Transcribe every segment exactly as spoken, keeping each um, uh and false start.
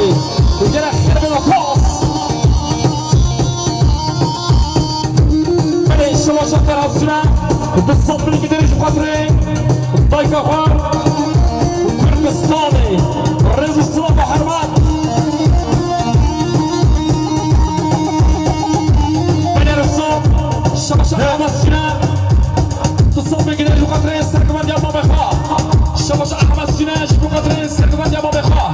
زبایی دیگر خیلی به نفاس بله شما شکر هستونه بالصبر اللي قدرش بخاطري ضيقة خوار وكردستاني الرئيس السلام وحرمات بني رسوم شما شكر هستونه بالصبر اللي قدرش بخاطري السرقمان ديال بابا خواه شما شكر هستونه شكو بخاطري السرقمان ديال بابا خواه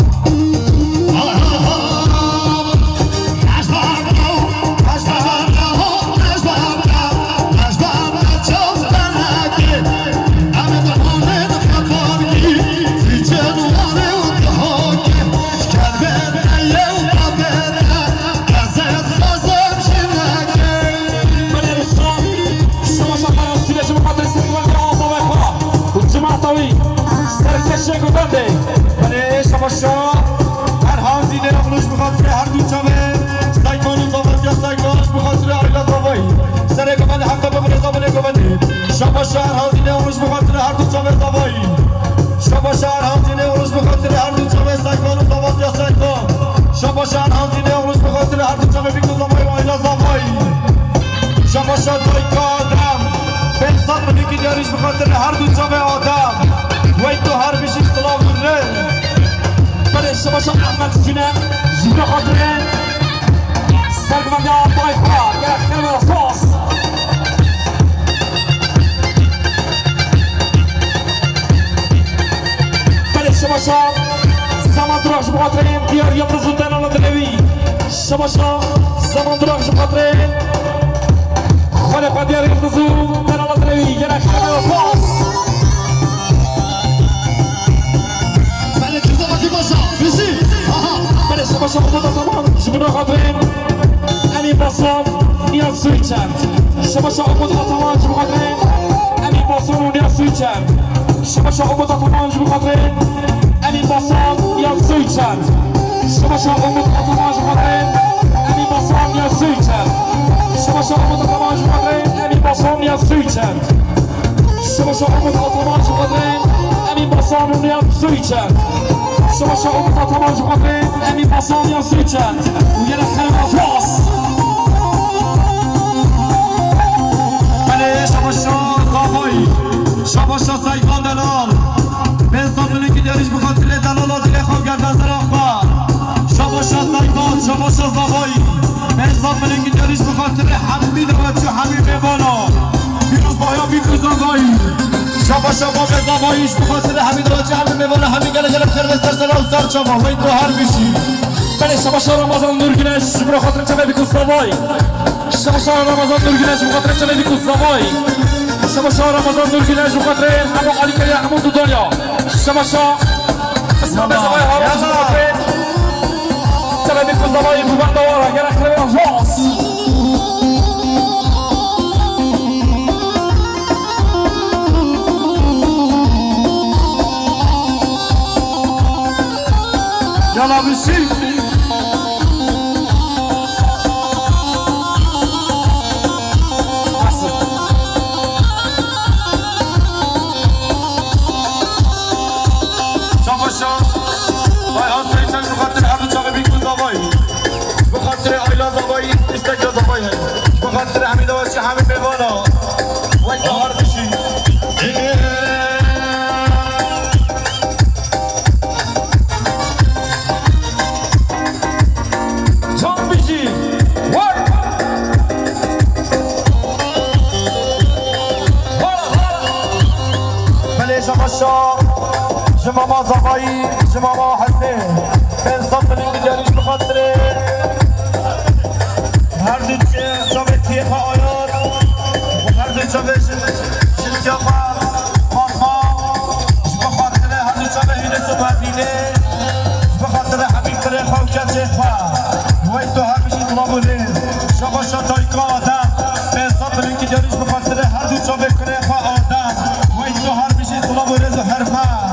شکو بنده بله شما شما هر حاضی نرخلوش بخاطر هر دو چاوه سایکان و زابط یا سایکانش بخاطر آیلا زابایی سره گوبنده حقا ببره زابنه گوبنده شما شما هر حاضی نرخلوش بخاطر هر دو چاوه زابایی شما شما هر حاضی نرخلوش بخاطر هر دو چاوه سایکان و زابط یا سایکان شما شما هر حاضی نرخلوش بخاطر هر دو چاوه بیکو زابایی و آیلا زابایی شما شما دایک آدم بنصاب منی که دیاریش بخاطر هر دو چاوه آدم وای تو هر بشی سلام داره بله شما شما احمد سینه جیب خاطره سرگمنده آبای خواه گره خیلی رساس بله شما شما زمان دراغش بخاطره دیار یا برزودن آلا دلوی شما شما زمان دراغش بخاطره خاله خواه دیار یا برزودن آلا دلوی گره خیلی رساس بله شما شما خدا تمام جبنا خاطرين امين باصون نيال سويتشان شما شما خدا تمام جبنا خاطرين امين باصون ونيال سويتشان شما شما خدا تمام جبنا خاطرين امين باصون نيال سويتشان شما شما خدا تمام جبنا خاطرين امين باصون نيال سويتشان شما شما خدا تمام جبنا خاطرين امين باصون نيال سويتشان شما شما خدا تمام جبنا خاطرين امين باصون ونيال سويتشان شما شما خدا تمام جبنا خاطرين امين باصون نيال سويتشان ويلا خير افراس بله شما شما زابایی شما شما سایکان دلال بنصاب منی که دیاریش بخاطر دلالات دل خواب گردن سر اخبار شما شما سایکان شما شما زابایی بنصاب منی که دیاریش بخاطر حبیبی دوچو حبیب بالا بیروز بایا بیروز زابایی شما شما به زاباییش بخاطر حبیب دوچو حبیب بالا همین گله گله بخیر بستر سر و سر شما و این تو هر بشی بله شما شما رمضان نورگینش برای خاطر چه بیکو زابایی شما شما رمضان نورگینش بخاطر چه بیکو زابایی شما شما رمضان نورگینش بخاطر همه عالی که همون تو دنیا شما شما اسم به زبای هارون بخاطر چه بیکو زابایی بوبان دواره گره خیلی افراس یالا بشی بخاطر همین دوستی همین بوانا وای دار بشی جان بشی وای بله شما شا شما ما زبایی شما ما حسین بنصاب منی دیاریش بخاطر هر دو چاوه تیخ آیات هر دو چاوه شلکه خواه خواه بخاطر هر دو چاوه هینه صبح بینه بخاطر حبیب تره خواه کچه خواه وای تو هر بشید طلاب و لیز شما شاتای که آدم به حساب بلین که دیاریش بخاطر هر دو چاوه کره خواه آدم وای تو هر بشید طلاب و لیز و حرفه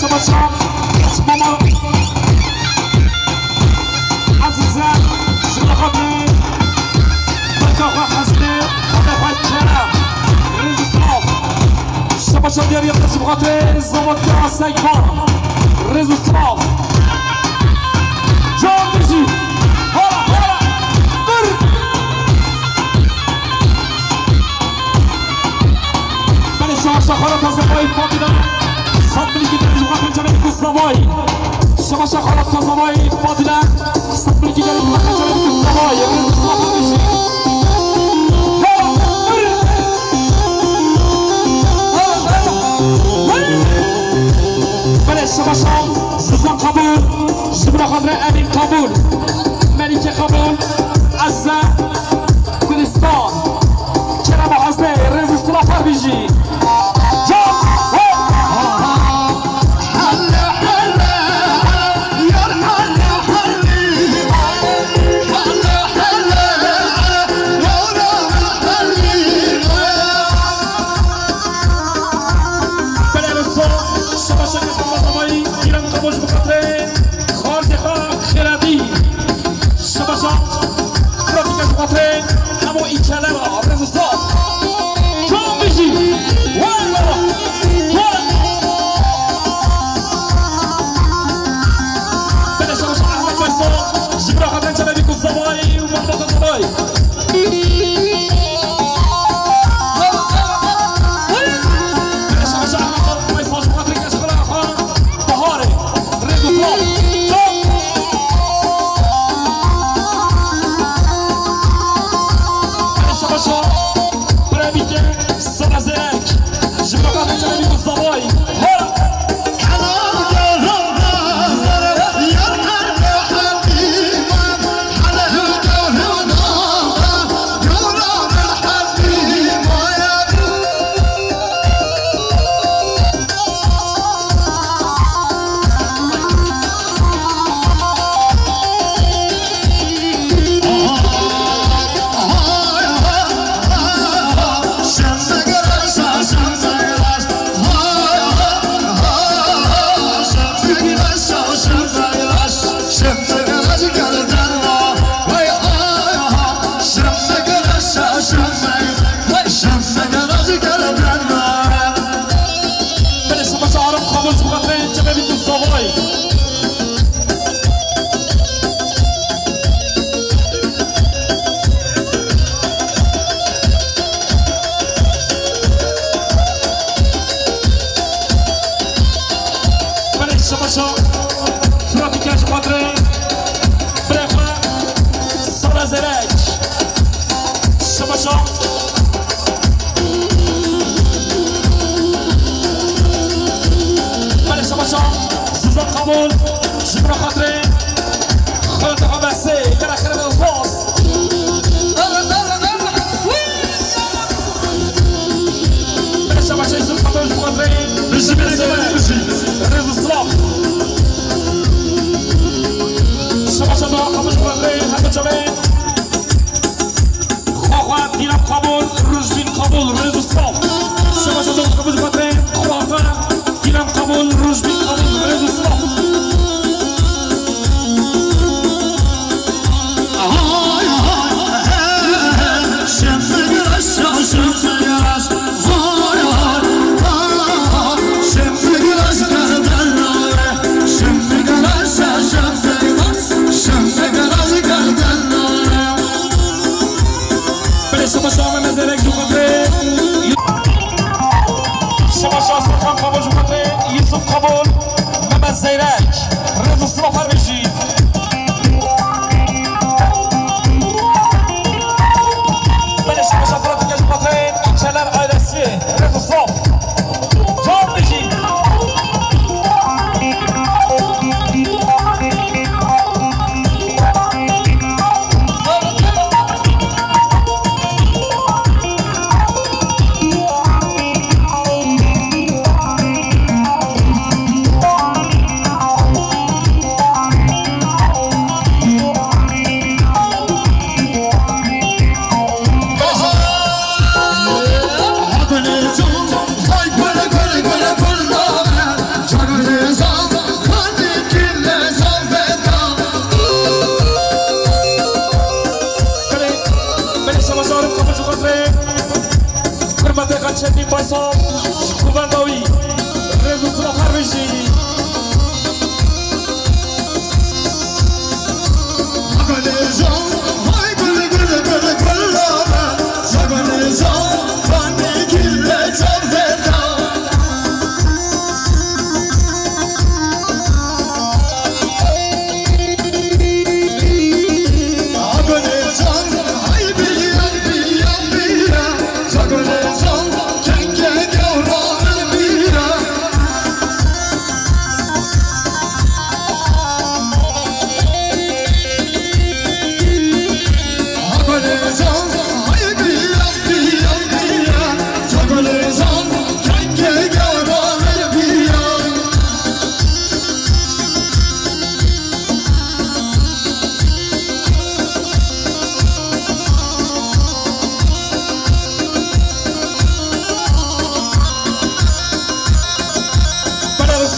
شما شام ماما عزیزم شما خاطر بکا خواه حسنه بخواه کرم ریز صاف شما شام دیاری اقتصی بخاطر زمان که سیکان ریز صاف جان بشی هلا هلا بر بله شما شخارات از زبایی فامیدن صد بلی که داری بخاطر جمعی کسنوایی شما شخارات از زبایی فامیدن صد بلی که داری بخاطر جمعی کسنوایی ریز صاف بشی بله شما شام سوزان قبول شبرا خضر امین قبول ملیک قبول عزه گلستان کرم و حزنه رز اصطلاح بیجی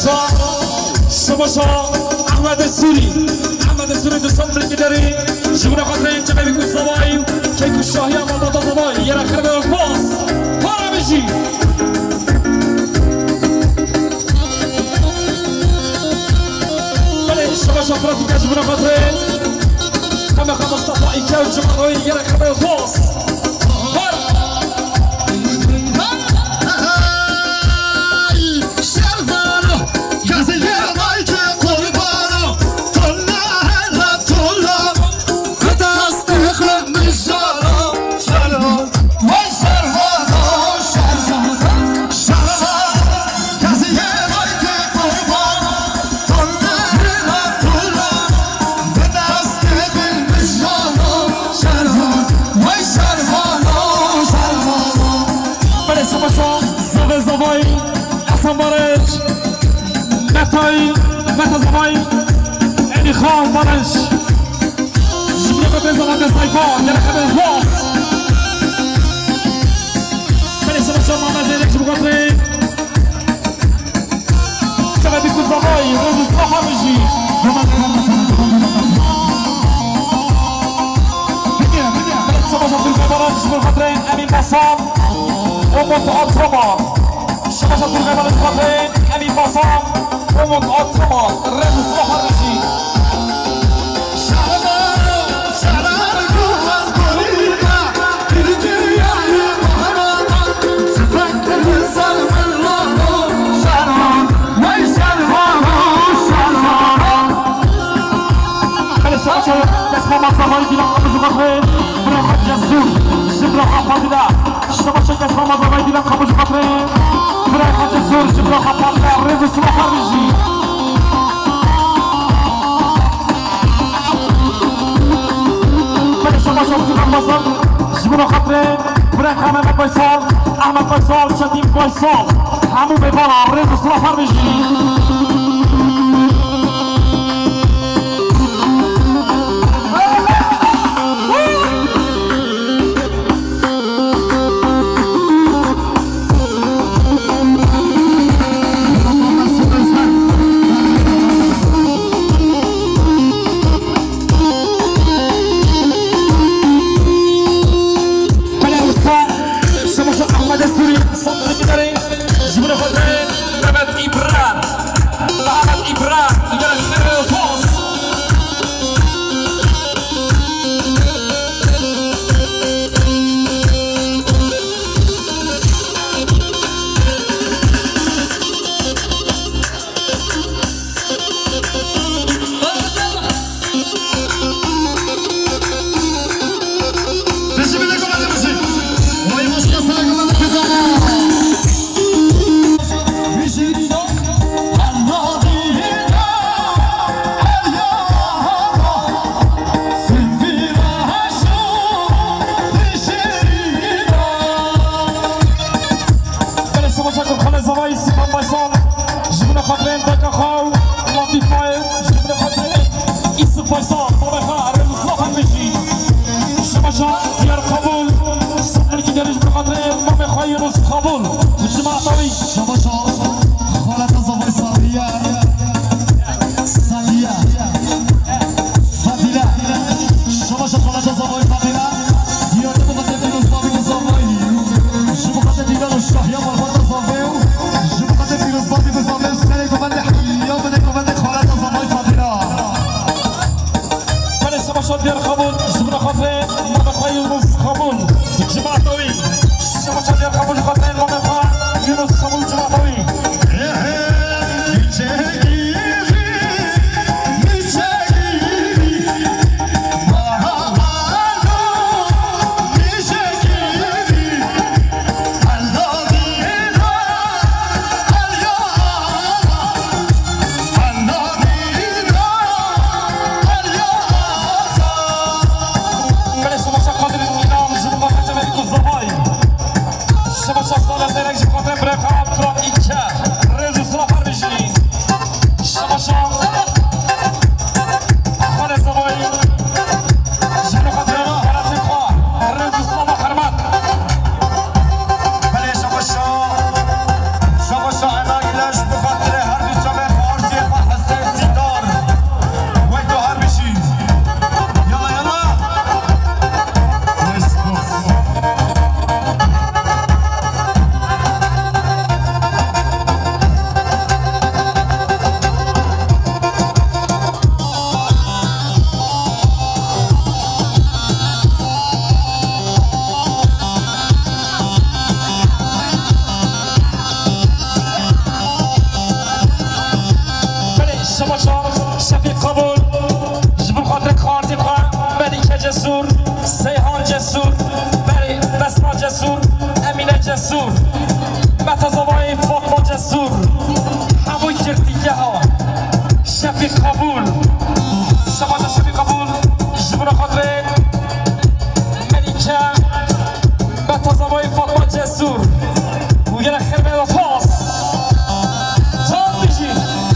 شباشا شباشا احمد السوری احمد السوری دوستان بلگیداری جمهور خاطر این چه بیکو زبایی که کو شاهی اما باتا زبایی یه رخر به باز پارا بشی بله شباشا فراتی که جمهور خاطر همه خواهم مصطفی که جمهوری یه رخر به باز متى زماي يعني خان بلش جبنا قبل زمان السايفون يلا قبل الفوز بلش ما شاء الله ما زالك جبنا قبل تبى بيكون زماي روز الصباح بيجي بلش ما شاء الله في المباراة جبنا قبل أمين بصام ومطعم طمع شباب في المباراة قبل أمين بصام ومن أطمان الرئيس الصباح الرجي شعبان شعبان جوز قريبا ترجيا مهرانا سفكر السلم الله شعبان وي شعبان شعبان بلش عشان تسمع مصطفى يدي لقب زغطين برافو جزور جبرا حفاظنا شباب تسمع مصطفى يدي لقب زغطين برافو جزور جبرا حفاظنا الرئيس الصباح الرجي جبنا خاطرين بريك احمد فيصل احمد فيصل شتيم فيصل حمو بيبالا الرئيس الصلاح الرجي Trzeba czas na leterek, że potem brecha, trot i ciach. جسور امینه جسور متزاوای فاطمه جسور همون کردیگه ها شفیق قبول شباز شفیق قبول جبرا خاطره ملیکه متزاوای فاطمه جسور و یه خیر به فاس جان بیشی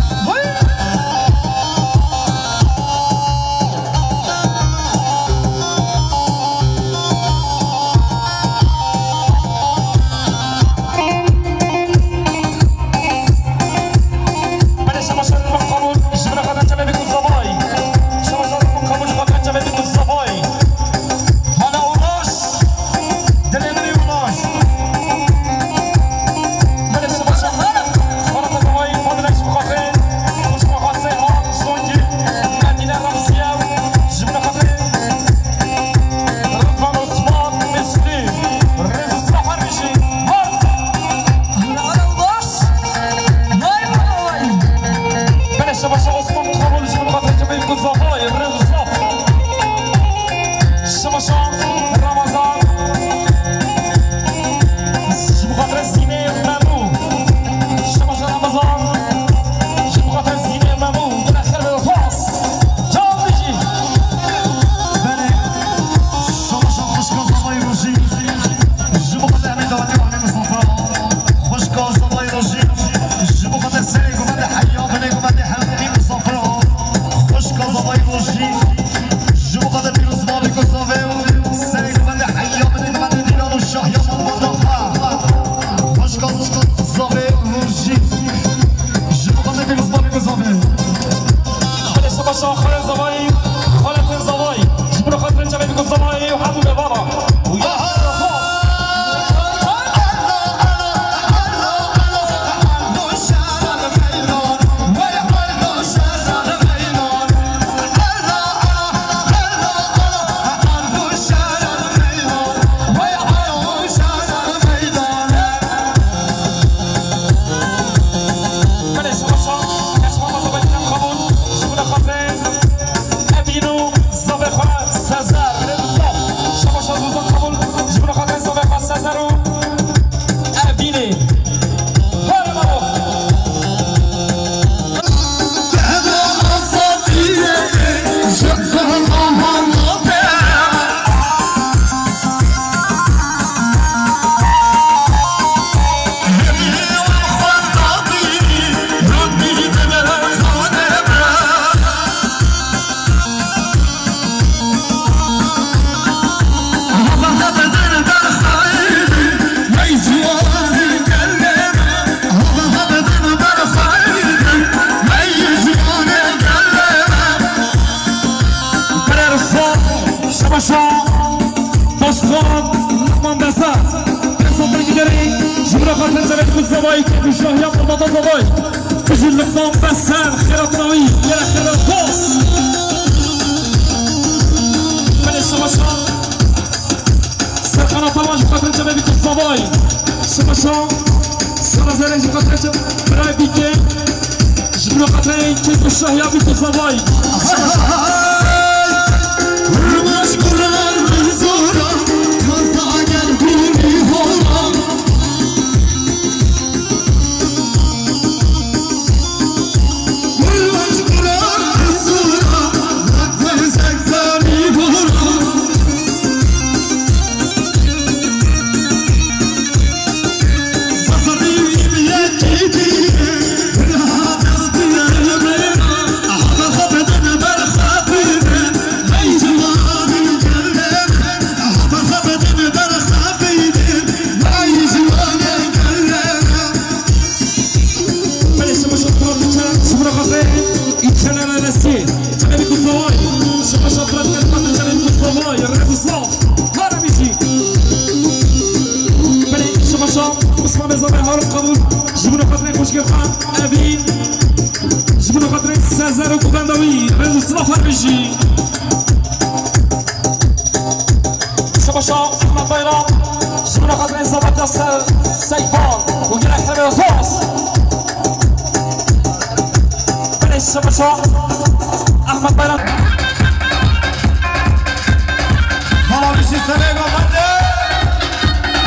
احمد بیران حالا میشی سنه گفته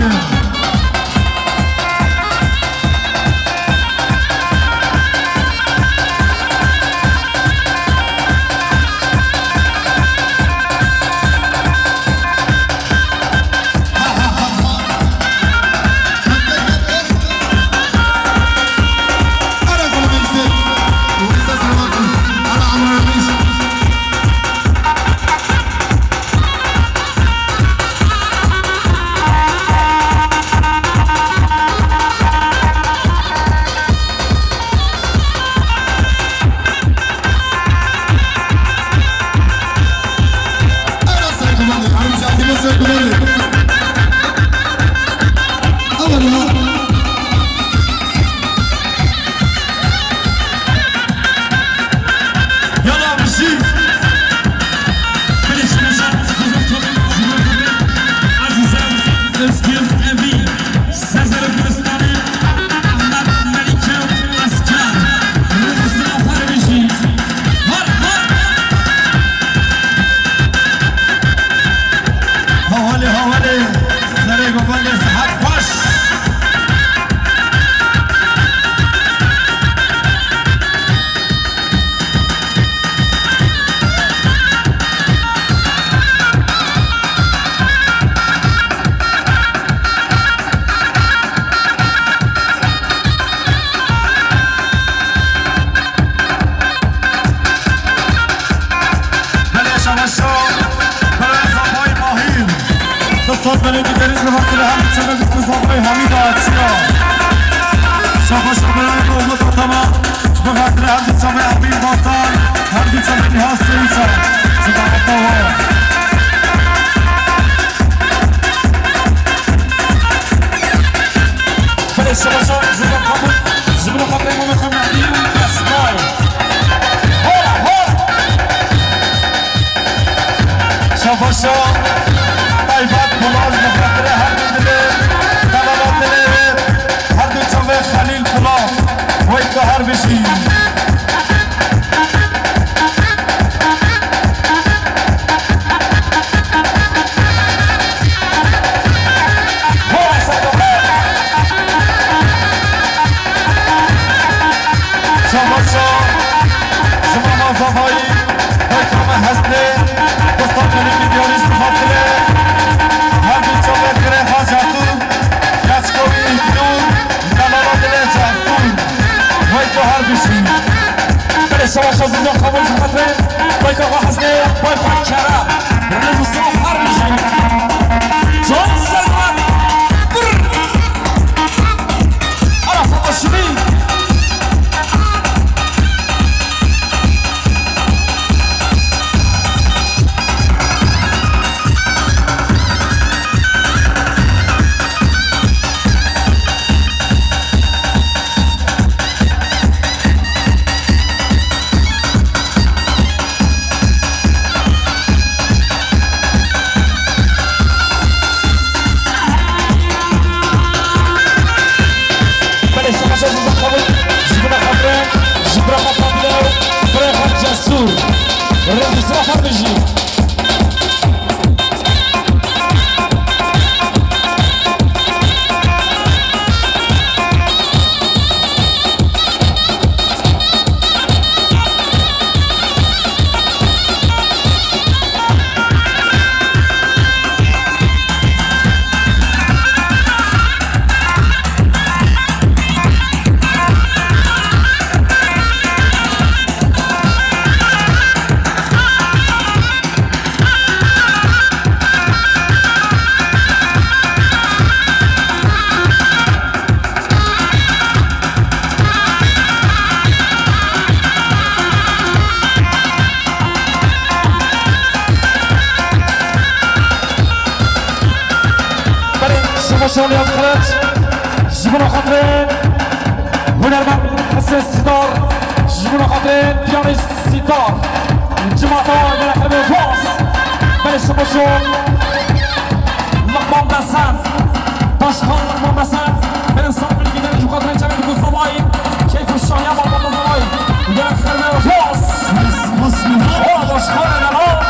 بخاطر صوت بلدی دریز به وقت هم چند از کسافای حمید آتشیا شاخا شبرای قومت و تمام به وقت هم چند عبیل باستان هم دی چند نیاز سریچا صداقتا ها بله شما شما زیزم قبول زبون خبر امام خمردی و اسمای هورا هورا شما شما طيبات بلاز بخاطر هر دو دل دلالات دل هر دو چوه خلیل بلاز وی تو هر بشی شما شما شما مازاهایی وی کام هسته دستان منی بیاریش بخاطره هر دو چوه گره خاجتون کچکوی نور دلالات دل جهتون وی تو هر بشی بله شما شازیزا قبول بخاطره وی که آقا هسته وی خواهد کرم رمو صاف هر بشی جان سلمان برر عرفت باشمی شالی از خلط جبنا خاطرین هنرمند حسن ستار جبنا خاطرین پیانیست ستار جماعتان من احرم الفاس بله شما شون لقمان دستان باشخان لقمان دستان بله انسان بلی گیدن جو خاطرین چمین بگو زبایی کیف الشاهی هم آباد زبایی من احرم الفاس آه باشخان نلال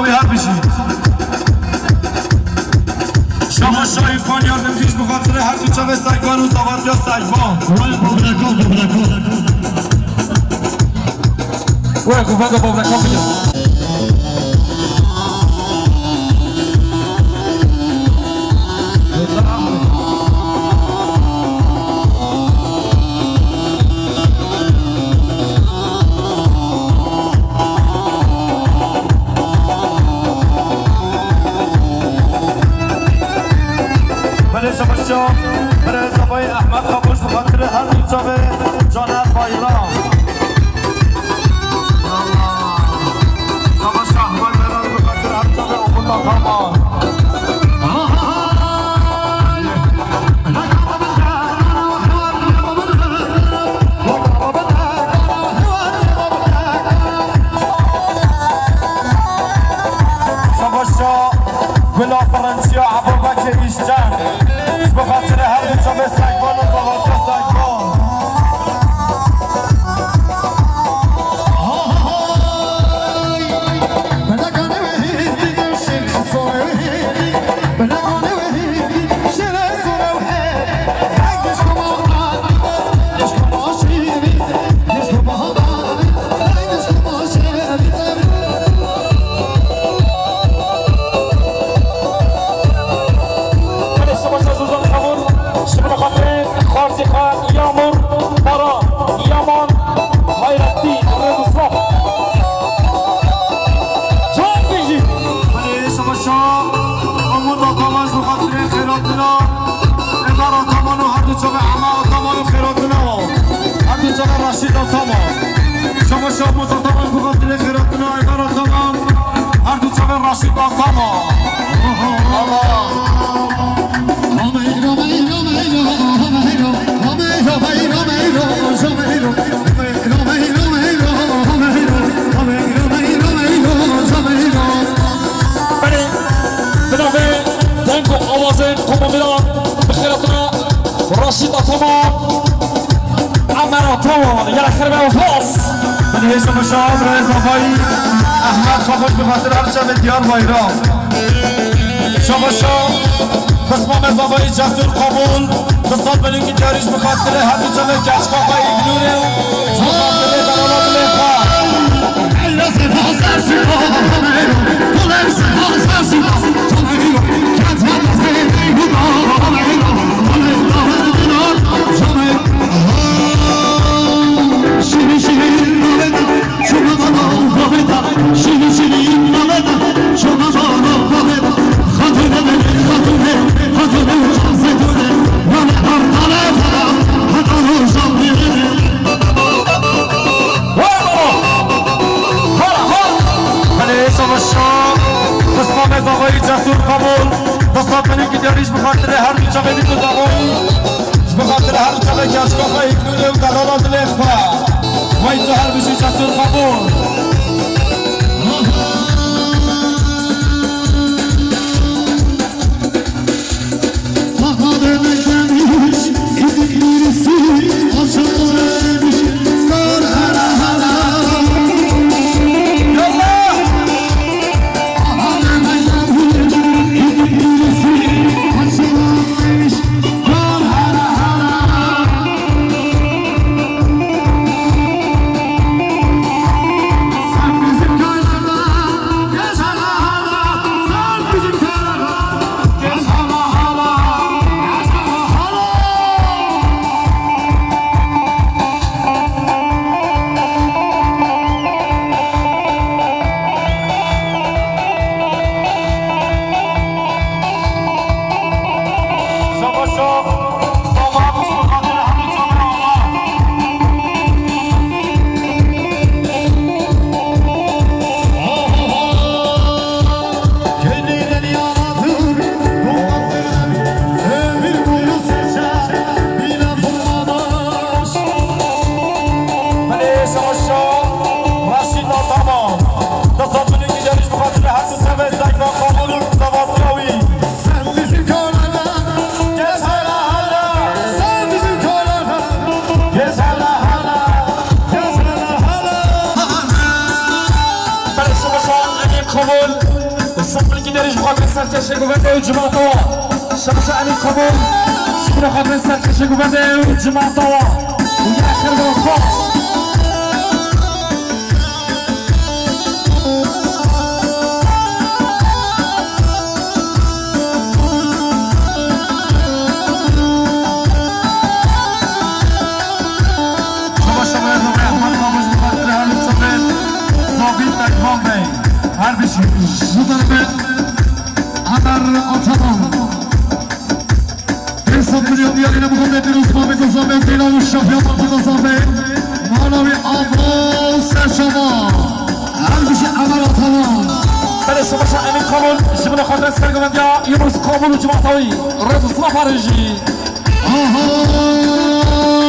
دوری هر بشید شما شاید خان یادم پیش بخاطر هر دو چه سیگان و زواد یا سیگان بابرکان بابرکان وای گفت بابرکان بگم برای زبای احمد خاموش بخاطر هر نیچاوه جانت بایرام زبا شهبای برای بخاطر هر نیچاوه امودا کامان زبا شا بلا فرنسیا عبا بکر ایشجن بخاطر هر نیچاوه سیگان و زوادیا سیگان شما شما متطابق بخاطر خیراتنا ایبارا تمام هر دو چوه راشید با تمام بنابه دنگ و آوازه قومومیران بخیراتنا راشید تمام عمرا تمام یه خیلی به وفاس من هیچ شما شما برای زبایی احمد خاموش بخاطر هر شب دیار بایرام شما شما قسمام زبایی جسور قبول قصاد بلین که دیاریش بخاطر هر دو جمعه کشکا خواهی گلوره و بخاطر درالات لیخواه ایلا سفا سرسیبا کلر سفا سرسیبا جمعیو کت هد زیدی بودا جمعیو شیری شیری نالدا شما بانا بابدا شیری شیری نالدا شما بانا بابدا خاتونه بله خاتونه خاتونه زدونه من ارتاله فلا هدانو شامبیره بله شما شام قسمام زاغایی جسور قبول دستات منی که دیاریش بخاطر هر بیچه بدید و زاغایی بخاطر هر چقه کشکا خواهی کنونه و دلالات لیخواه وای تو هر بشی جسور قبول مقابل نکنیش ایدی میرسی آشانش سر هلا هلا یالله مقابل نکنیش ایدی میرسی آشانش سر هلا هلا Sen bizim kanada gel hala سرکش گوونده جماعت ها شبش امین قبول شکر خاطر سرکش گوونده جماعت ها و یک خیلی خاص هر بشی مطالبه هدر آتمان حساب دنیا بیاری نمیخوام به دیروز ما بگذام به دیلان و شفیان ما بگذام به مانوی آفراس شما هر بشی هدر آتمان بله شما شا امین قابل جمعه خاطر سرگمند یا یه روز قابل و جماعتایی روز صلاح فرجی آها